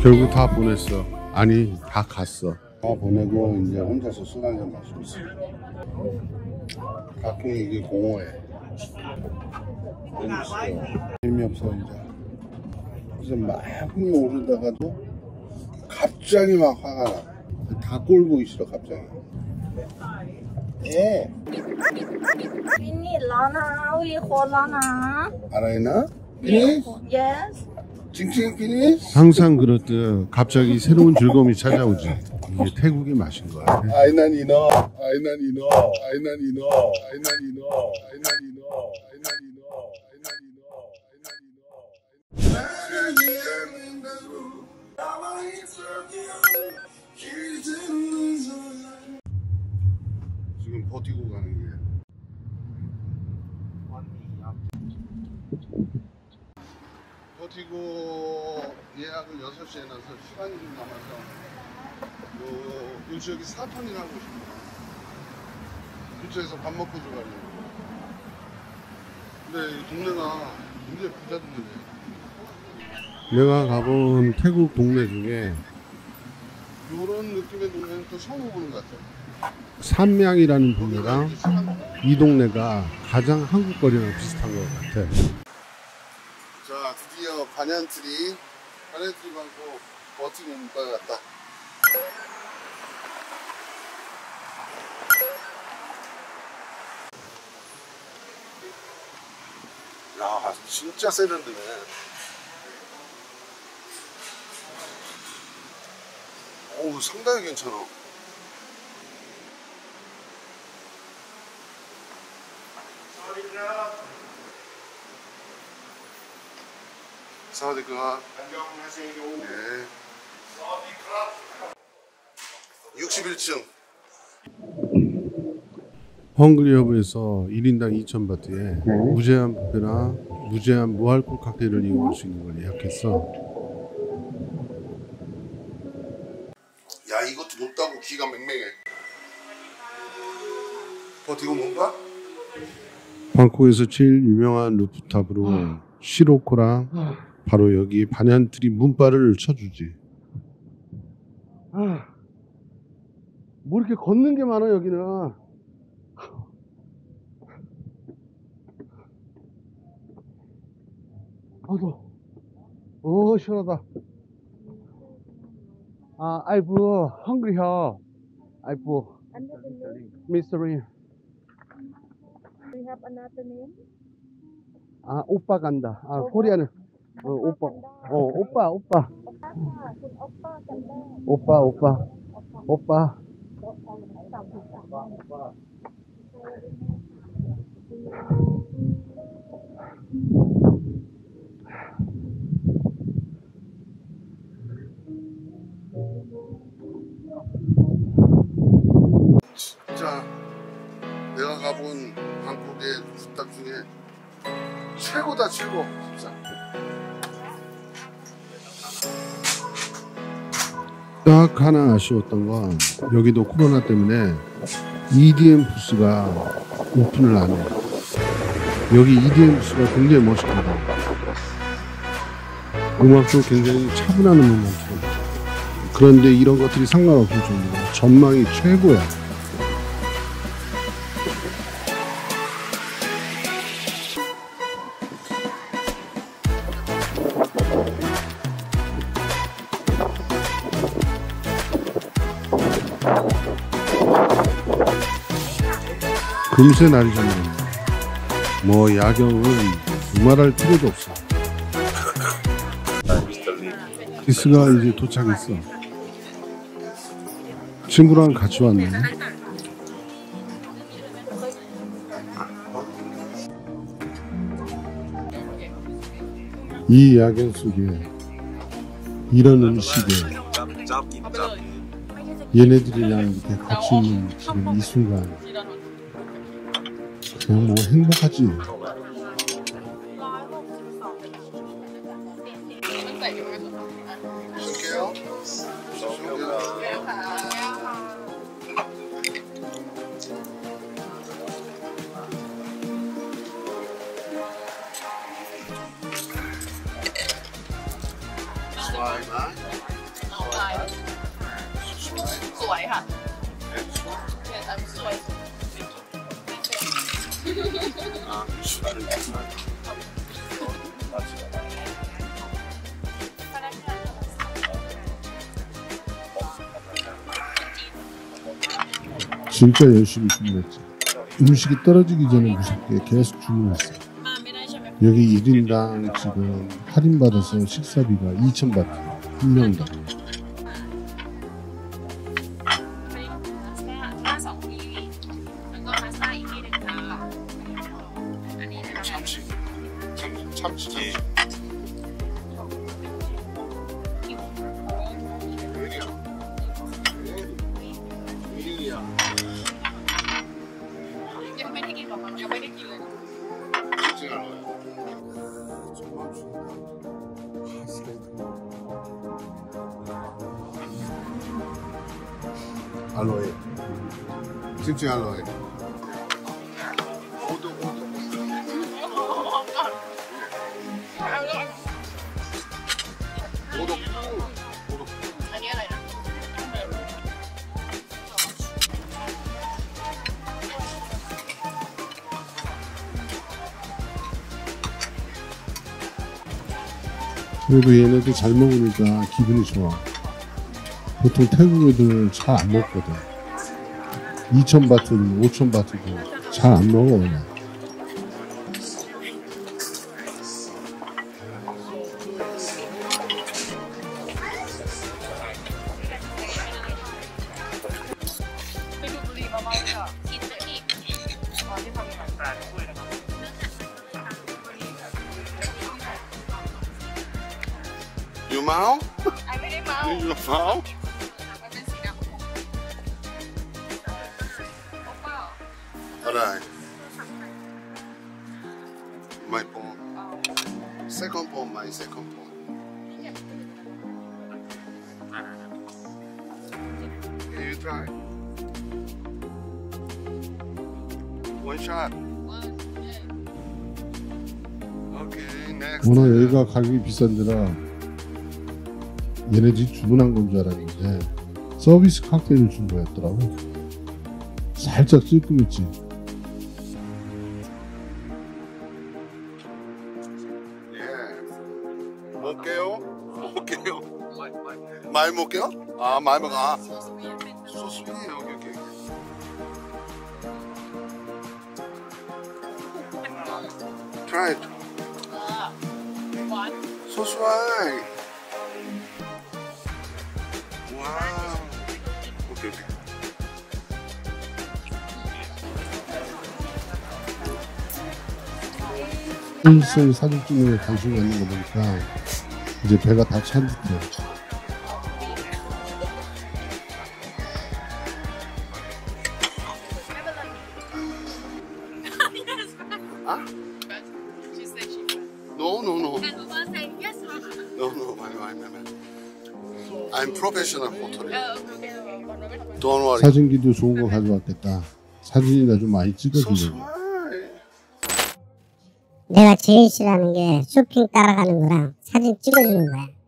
결국 다 보냈어. 아니, 다 갔어. 다 보내고 이제 혼자서 술 한잔 마시고 있어. 가끔 이게 공허해. 재미없어 이제. 그래서 막 흥이 오르다가도 갑자기 막 화가 나. 다 꼴 보기 싫어 갑자기. 예. 알아이나? 피니스? Yes. 징징 피니스? 항상 그렇듯 갑자기 새로운 즐거움이 찾아오지. 이게 태국의 맛인 거야. 아이난 이너, 아이난 이너, 아이난 이너, 아이난 이너, 아이난 이너, 아이난 이너, 아이난 이너, 아이난 이너. 지금 버티고 가는 게. 버티고 예약을 6시에 해놔서 시간이 좀 남아서 요 지역이 사톤이라고 싶어요. 근처에서 밥 먹고 들어가려고. 근데 이 동네가 굉장히 부자 동네네. 내가 가본 태국 동네 중에 요런 느낌의 동네는 또 처음 보는 것 같아요. 산명이라는 동네랑 이 동네가 가장 한국 거리랑 비슷한 것 같아. 자, 드디어 반얀트리 방고 버티고 못 가갔다. 야, 진짜 세련되네. 어우, 상당히 괜찮아. 사와디캅. 네. 61층. 헝그리허브에서 1인당 2,000바트에 무제한 뷔페나 무제한 무알콜 칵테일을 이용할 수 있는 걸 예약했어. 야, 이것도 높다고 기가 맹맹해. 버티고 뭔가? 방콕에서 제일 유명한 루프탑으로 시로코랑 바로 여기 반얀트리 문바를 쳐주지. 뭐 이렇게 걷는 게 많아 여기는. 더워. 시원하다. I've hungry here. I've mystery. Do you have another name? 오빠 간다. 코리아는 오빠. 오빠. 오빠 간다. 오빠. 진짜 내가 가본 방콕의 루프탑 중에 최고다, 최고. 진짜. 딱 하나 아쉬웠던 건 여기도 코로나 때문에 EDM 부스가 오픈을 안 해. 여기 EDM 부스가 굉장히 멋있거든. 음악도 굉장히 차분한 음악만 들어. 그런데 이런 것들이 상관없을 정도로 전망이 최고야. 금세 날이 저물었네. 뭐 야경은 두말할 필요도 없어. 기스가 이제 도착했어. 친구랑 같이 왔네. 이 야경 속에 이런 음식에 얘네들이랑 이렇게 같이 있는 지금 이 순간 그냥 뭐 행복하지. 줄게요. 좋아요. สวยค่ะ Yes I'm สวย 진짜 열심히 주문했지. 음식이 떨어지기 전에 무섭게 계속 주문했어. มาไม่ได้ใช่ไหม 여기 1인당 지금 할인받아서 식사비가 2,000바트. 한 명당. หน้าสองที่แล้วก็พาสต้าอีกที่หนึ่งค่ะอันนี้นะคะ 참치. 웬일이야. ยังไม่ได้กินหรอกยังไม่ได้กินเลย 진짜 알아요. 정말 좋다. 알로에. 진짜 알로에. 오도. อันนี้อะไรนะ 그래도 얘네들 잘 먹으니까 기분이 좋아. 보통 태국 애들 잘 안 먹거든. 2,000바트든 5,000바트도 잘 안 먹어. 그냥. 유마오? ไอไม่ได้เมา 유마오? มันเป็นสีดำโอเปล่า Alright. My phone. Second phone, my second phone. Can you try? One shot. Okay, next. 워낙 여기가 가격이 비싼 데라 얘네들이 주문한 건 줄 알았는데 서비스 칵테일을 준 거였더라고. 살짝 찔끔했지. 예. 먹게요? 먹게요? 많이 먹게요? 아, 많이 먹어. 아. 소스 위에 여기. Try it. หวาน 소스 와이. 와우. 오케이. 일생 사진 찍는 데 관심이 있는 거 보니까 이제 배가 다 찬 듯해. 아? She said she would. No. And Uba said yes. No. I'm professional photographer. Okay. Don't worry. 사진기도 좋은 거 가져왔겠다. 사진이나 좀 많이 소스 찍어주려고. 와이. 내가 제일 싫어하는 게 쇼핑 따라가는 거랑 사진 찍어주는 거야.